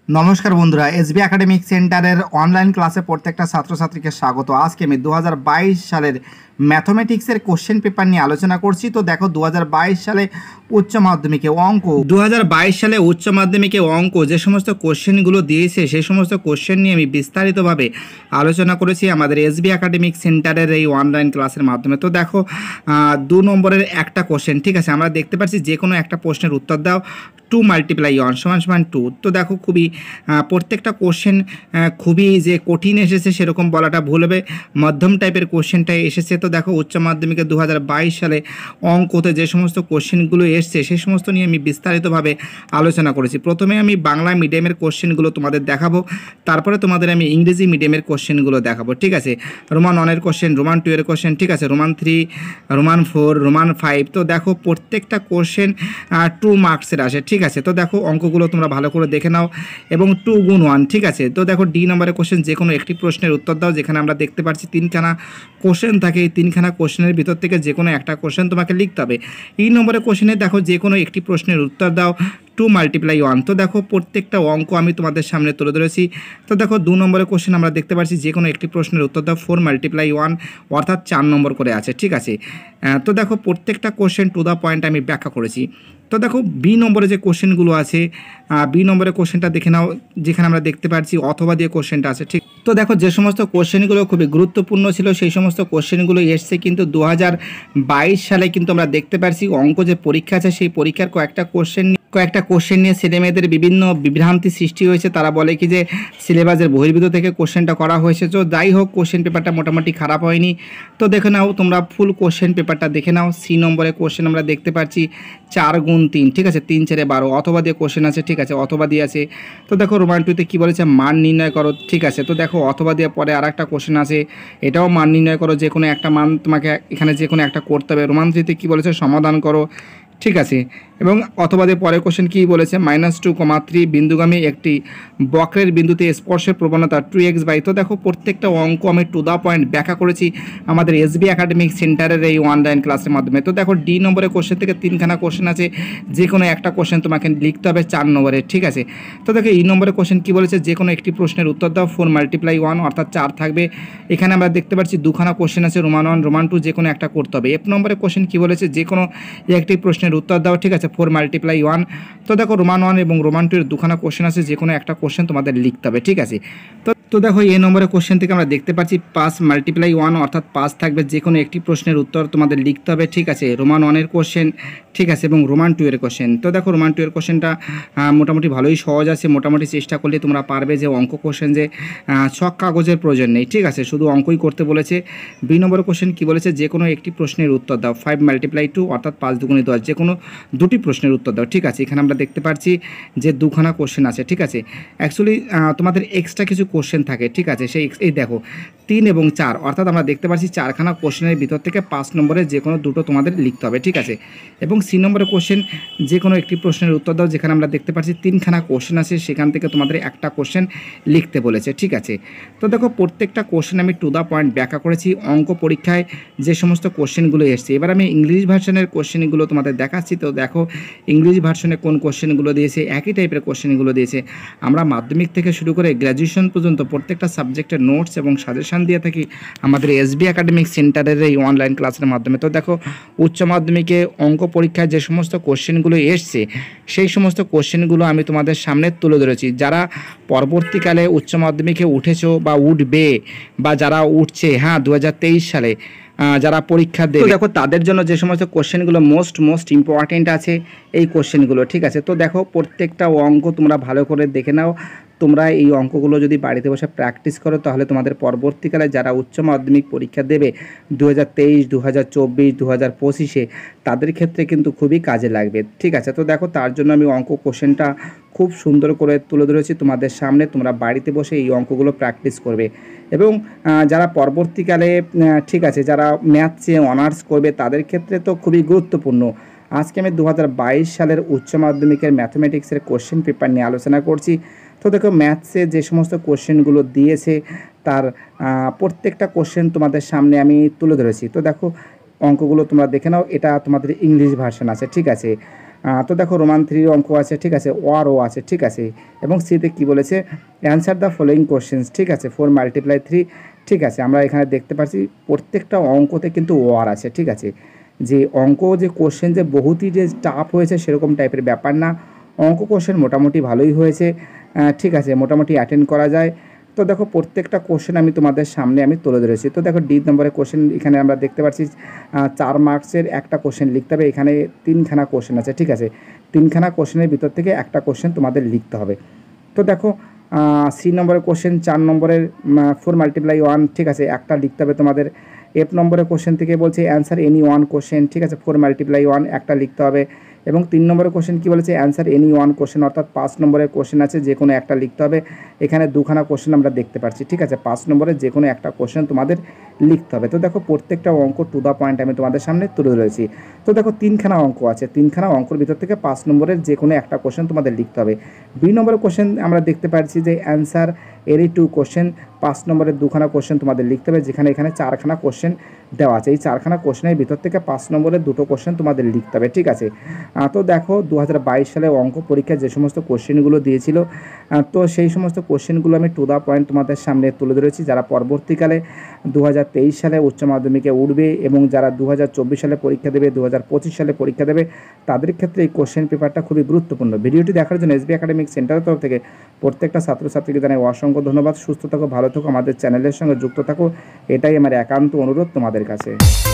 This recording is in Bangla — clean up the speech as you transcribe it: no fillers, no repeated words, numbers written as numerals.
নমস্কার বন্ধুরা, এসবি একাডেমিক সেন্টারের অনলাইন ক্লাসে প্রত্যেকটা ছাত্রছাত্রীকে স্বাগত। আজকে আমি 2022 সালের ম্যাথমেটিক্সের কোশ্চেন পেপার নিয়ে আলোচনা করছি। তো দেখো 2022 সালে উচ্চ মাধ্যমিকে অঙ্ক 2022 সালে উচ্চ মাধ্যমিকে অঙ্ক যে সমস্ত কোশ্চেনগুলো দিয়েছে সেই সমস্ত কোশ্চেন নিয়ে আমি বিস্তারিতভাবে আলোচনা করেছি আমাদের এসবি একাডেমিক সেন্টারের এই অনলাইন ক্লাসের মাধ্যমে। তো দেখো 2 নম্বরের একটা কোশ্চেন, ঠিক আছে, আমরা দেখতে পাচ্ছি যে কোনো একটা প্রশ্নের উত্তর দাও 2 মাল্টিপ্লাই 1 সমান 2। তো দেখো খুবই প্রত্যেকটা কোশ্চেন খুবই যে কঠিন এসেছে সেরকম বলাটা ভুল হবে, মধ্যম টাইপের কোশ্চেনটাই এসেছে। তো দেখো উচ্চ মাধ্যমিকে 2022 সালে অঙ্কতে যে সমস্ত কোশ্চেনগুলো এসছে সেই সমস্ত নিয়ে আমি বিস্তারিতভাবে আলোচনা করেছি। প্রথমে আমি বাংলা মিডিয়ামের কোশ্চেনগুলো তোমাদের দেখাবো, তারপরে তোমাদের আমি ইংরেজি মিডিয়ামের কোশ্চেনগুলো দেখাবো, ঠিক আছে। রোমান 1 এর কোশ্চেন, রোমান 2 এর কোশ্চেন, ঠিক আছে, রোমান 3, রোমান 4, রোমান 5। তো দেখো প্রত্যেকটা কোশ্চেন 2 মার্কসের আসে, ঠিক আছে। তো দেখো অঙ্কগুলো তোমরা ভালো করে দেখে নাও এবং 2 গুণ 1, ঠিক আছে। তো দেখো ডি নম্বরের কোশ্চেন, যে কোনো একটি প্রশ্নের উত্তর দাও। যেখানে আমরা দেখতে পাচ্ছি 3খানা কোশ্চেন থাকে, এই 3খানা কোশ্চেনের ভিতর থেকে যে কোনো একটা কোশ্চেন তোমাকে লিখতে হবে। এই নম্বরের কোশ্চেনে দেখো যে কোনো একটি প্রশ্নের উত্তর দাও 2 মাল্টিপ্লাই 1। তো দেখো প্রত্যেকটা অঙ্ক আমি তোমাদের সামনে তুলে ধরেছি। তো দেখো 2 নম্বরের কোশ্চেন আমরা দেখতে পাচ্ছি যে কোনো একটি প্রশ্নের উত্তর দাও 4 মাল্টিপ্লাই 1, অর্থাৎ 4 নম্বর করে আছে, ঠিক আছে। তো দেখো প্রত্যেকটা কোশ্চেন টু দ্য পয়েন্ট আমি ব্যাখ্যা করেছি। তো দেখো বি নম্বরে যে কোশ্চেনগুলো আছে, বি নম্বরের কোশ্চেনটা দেখে নাও, যেখানে আমরা দেখতে পাচ্ছি অথবা দিয়ে কোশ্চেনটা আছে, ঠিক। তো দেখো যে সমস্ত কোশ্চেনগুলো খুবই গুরুত্বপূর্ণ ছিল সেই সমস্ত কোশ্চেনগুলো এসছে, কিন্তু 2022 সালে কিন্তু আমরা দেখতে পাচ্ছি অঙ্ক যে পরীক্ষা আছে সেই পরীক্ষার কয়েকটা কোশ্চেন নিয়ে ছেলেমেয়েদের বিভিন্ন বিভ্রান্তি সৃষ্টি হয়েছে। তারা বলে কি যে সিলেবাসের বহির্ভূত থেকে কোশ্চেনটা করা হয়েছে। তো যাই হোক, কোশ্চেন পেপারটা মোটামুটি খারাপ হয়নি। তো দেখে নাও তোমরা ফুল কোশ্চেন পেপারটা দেখে নাও। সি নম্বরের কোশ্চেন আমরা দেখতে পাচ্ছি 4 গুণ 3, ঠিক আছে, 3 4 12, অথবা দিয়ে কোশ্চেন আছে, ঠিক আছে, অথবা দিয়ে আছে। তো দেখো রোমান 2তে কী বলেছে, মান নির্ণয় করো, ঠিক আছে। তো দেখো অথবা দিয়ে পরে আর একটা কোশ্চেন আছে, এটাও মান নির্ণয় করো, যে কোনো একটা মান তোমাকে এখানে যে কোনো একটা করতে হবে। রোমান 3তে কী বলেছে, সমাধান করো, ঠিক আছে। এবং অথবা দিয়ে পরের কোশ্চেন কী বলেছে, -2,3 বিন্দুগামী একটি বক্রের বিন্দুতে স্পর্শের প্রবণতা 2x/। তো দেখো প্রত্যেকটা অঙ্ক আমি টু দ্য পয়েন্ট ব্যাখ্যা করেছি আমাদের এসবি একাডেমিক সেন্টারের এই অনলাইন ক্লাসের মাধ্যমে। তো দেখো ডি নম্বরের কোশ্চেন থেকে 3খানা কোশ্চেন আছে, যে কোনো একটা কোশ্চেন তোমাকে লিখতে হবে 4 নম্বরে, ঠিক আছে। তো দেখো এই নম্বরের কোশ্চেন কী বলেছে, যে কোনো একটি প্রশ্নের উত্তর দাও 4 মাল্টিপ্লাই 1, অর্থাৎ 4 থাকবে। এখানে আমরা দেখতে পাচ্ছি 2খানা কোশ্চেন আছে, রোমান 1, রোমান 2, যে কোনো একটা করতে হবে। এফ নম্বরের কোশ্চেন কী বলেছে, যে কোনো একটি প্রশ্নের উত্তর দাও, ঠিক আছে, 4 মাল্টিপ্লাই 1। তো দেখো রোমান 1 এবং রোমান 2 এর 2খানা কোশ্চেন আছে, যে কোনো একটা কোশ্চেন তোমাদের লিখতে হবে, ঠিক আছে। তো দেখো এই নম্বরের কোশ্চেন থেকে আমরা দেখতে পাচ্ছি 5 মাল্টিপ্লাই 1, অর্থাৎ 5 থাকবে, যে কোনো একটি প্রশ্নের উত্তর তোমাদের লিখতে হবে, ঠিক আছে। রোমান 1 এর কোশ্চেন, ঠিক আছে, এবং রোমান 2 এর কোশ্চেন। তো দেখো রোমান 2 এর কোশ্চেনটা মোটামুটি ভালোই সহজ আছে, মোটামুটি চেষ্টা করলে তোমরা পারবে। যে অঙ্ক কোশ্চেন যে ছক কাগজের প্রয়োজন নেই, ঠিক আছে, শুধু অঙ্কই করতে বলেছে। বি নম্বরের কোশ্চেন কী বলেছে, যে কোনো একটি প্রশ্নের উত্তর দাও 5 মাল্টিপ্লাই 2, অর্থাৎ 5 2 10, যে কোনো দুটি প্রশ্নের উত্তর দাও, ঠিক আছে। এখানে আমরা দেখতে পাচ্ছি যে 2খানা কোশ্চেন আছে, ঠিক আছে। অ্যাকচুয়ালি তোমাদের এক্সট্রা কিছু কোশ্চেন থাকে, ঠিক আছে। এই দেখো 3 এবং 4, অর্থাৎ আমরা দেখতে পাচ্ছি 4খানা কোশ্চেনের ভিতর থেকে 5 নম্বরের যে কোনো দুটো তোমাদের লিখতে হবে, ঠিক আছে। এবং সি নম্বরের কোশ্চেন, যে কোনো একটি প্রশ্নের উত্তর দাও, যেখানে আমরা দেখতে পাচ্ছি 3খানা কোশ্চেন আছে, সেখান থেকে তোমাদের একটা কোশ্চেন লিখতে বলেছে, ঠিক আছে। তো দেখো প্রত্যেকটা কোশ্চেন আমি টু দ্য পয়েন্ট ব্যাখ্যা করেছি অঙ্ক পরীক্ষায় যে সমস্ত কোশ্চেনগুলো এসছে। এবার আমি ইংলিশ ভার্সনের কোশ্চেনগুলো তোমাদের দেখাচ্ছি। তো দেখো ইংলিশ ভার্সনে কোন কোশ্চেনগুলো দিয়েছে, একই টাইপের কোশ্চেনগুলো দিয়েছে। আমরা মাধ্যমিক থেকে শুরু করে গ্র্যাজুয়েশন পর্যন্ত প্রত্যেকটা সাবজেক্টের নোটস এবং সাজেশান দিয়ে থাকি আমাদের এসবি একাডেমিক সেন্টারের এই অনলাইন ক্লাসের মাধ্যমে। তো দেখো উচ্চ মাধ্যমিকে অঙ্ক পরীক্ষায় যে সমস্ত কোশ্চেনগুলো এসছে সেই সমস্ত কোশ্চেনগুলো আমি তোমাদের সামনে তুলে ধরেছি। যারা পরবর্তীকালে উচ্চ মাধ্যমিকে উঠেছো বা উঠবে বা যারা উঠছে, হ্যাঁ, 2023 সালে যারা পরীক্ষা দেবে, দেখো তাদের জন্য যে সমস্ত কোশ্চেনগুলো মোস্ট ইম্পর্টেন্ট আছে এই কোশ্চেনগুলো, ঠিক আছে। তো দেখো প্রত্যেকটা অঙ্ক তোমরা ভালো করে দেখে নাও। তোমরা এই অঙ্কগুলো যদি বাড়িতে বসে প্র্যাকটিস করো তাহলে তোমাদের পরবর্তীকালে যারা উচ্চ মাধ্যমিক পরীক্ষা দেবে 2023, 2024, 2025-এ তাদের ক্ষেত্রে কিন্তু খুবই কাজে লাগবে, ঠিক আছে। তো দেখো তার জন্য আমি অঙ্ক কোশ্চেনটা খুব সুন্দর করে তুলে ধরেছি তোমাদের সামনে। তোমরা বাড়িতে বসে এই অঙ্কগুলো প্র্যাকটিস করবে এবং যারা পরবর্তীকালে, ঠিক আছে, যারা ম্যাথসে অনার্স করবে তাদের ক্ষেত্রে তো খুবই গুরুত্বপূর্ণ। আজকে আমি 2022 সালের উচ্চ মাধ্যমিকের ম্যাথমেটিক্সের কোশ্চেন পেপার নিয়ে আলোচনা করছি। তো দেখো ম্যাথসে যে সমস্ত কোশ্চেনগুলো দিয়েছে তার প্রত্যেকটা কোশ্চেন তোমাদের সামনে আমি তুলে ধরেছি। তো দেখো অঙ্কগুলো তোমরা দেখে নাও, এটা তোমাদের ইংলিশ ভার্সন আছে, ঠিক আছে। তো দেখো রোমান 3 অঙ্ক আছে, ঠিক আছে, ওয়ারও আছে, ঠিক আছে। এবং সিতে কি বলেছে, অ্যান্সার দ্য ফলোয়িং কোশ্চেন্স, ঠিক আছে, 4 × 3, ঠিক আছে। আমরা এখানে দেখতে পাচ্ছি প্রত্যেকটা অঙ্কতে কিন্তু ওয়ার আছে, ঠিক আছে। যে অঙ্ক যে কোশ্চেন যে বহুতই যে টাফ হয়েছে সেরকম টাইপের ব্যাপার না, অঙ্ক কোশ্চেন মোটামুটি ভালোই হয়েছে, ঠিক আছে, মোটামুটি অ্যাটেন্ড করা যায়। তো দেখো প্রত্যেকটা কোশ্চেন আমি তোমাদের সামনে আমি তুলে ধরেছি। তো দেখো ডি নম্বরের কোশ্চেন এখানে আমরা দেখতে পাচ্ছি 4 মার্কসের একটা কোশ্চেন লিখতে হবে, এখানে 3খানা কোশ্চেন আছে, ঠিক আছে। 3খানা কোশ্চেনের ভিতর থেকে একটা কোশ্চেন তোমাদের লিখতে হবে। তো দেখো সি নম্বরের কোশ্চেন 4 নম্বরের 4 × 1, ঠিক আছে, একটা লিখতে হবে তোমাদের। এফ নম্বরের কোশ্চেন থেকে বলছে অ্যান্সার এনি ওয়ান কোশ্চেন, ঠিক আছে, 4 × 1 একটা লিখতে হবে। এবং 3 নম্বরের কোশ্চেন কী বলেছে, অ্যান্সার এনি ওয়ান কোশ্চেন, অর্থাৎ 5 নম্বরের কোশ্চেন আছে, যে কোনো একটা লিখতে হবে। এখানে 2খানা কোশ্চেন আমরা দেখতে পাচ্ছি, ঠিক আছে, 5 নম্বরের যে কোনো একটা কোশ্চেন তোমাদের লিখতে হবে। তো দেখো প্রত্যেকটা অঙ্ক টু দ্য পয়েন্ট আমি তোমাদের সামনে তুলে ধরেছি। তো দেখো 3খানা অঙ্ক আছে, 3খানা অঙ্কর ভিতর থেকে 5 নম্বরের যে কোনো একটা কোশ্চেন তোমাদের লিখতে হবে। বি নম্বরের কোশ্চেন আমরা দেখতে পাচ্ছি যে অ্যান্সার এরি 2 কোশ্চেন, 5 নম্বরের 2খানা কোশ্চেন তোমাদের লিখতে হবে, যেখানে এখানে 4খানা কোশ্চেন দেওয়া আছে। এই 4খানা কোশ্চেনের ভিতর থেকে 5 নম্বরের 2টো কোশ্চেন তোমাদের লিখতে হবে, ঠিক আছে। তো দেখো 2022 সালে অঙ্ক পরীক্ষায় যে সমস্ত কোশ্চেনগুলো দিয়েছিল, তো সেই সমস্ত কোশ্চেনগুলো আমি টু দ্য পয়েন্ট তোমাদের সামনে তুলে ধরেছি। যারা পরবর্তীকালে 2023 সালে উচ্চ মাধ্যমিকে উঠবে এবং যারা 2024 সালে পরীক্ষা দেবে, 2025 সালে পরীক্ষা দেবে, তাদের ক্ষেত্রে এই কোশ্চেন পেপারটা খুবই গুরুত্বপূর্ণ। ভিডিওটি দেখার জন্য এসবি একাডেমিক সেন্টারের তরফ থেকে প্রত্যেকটা ছাত্রছাত্রীকে জানাই অসংখ্য ধন্যবাদ। সুস্থ থাকো, ভালো থাকো, আমাদের চ্যানেলের সঙ্গে যুক্ত থাকো, এটাই আমার একান্ত অনুরোধ তোমাদের কাছে।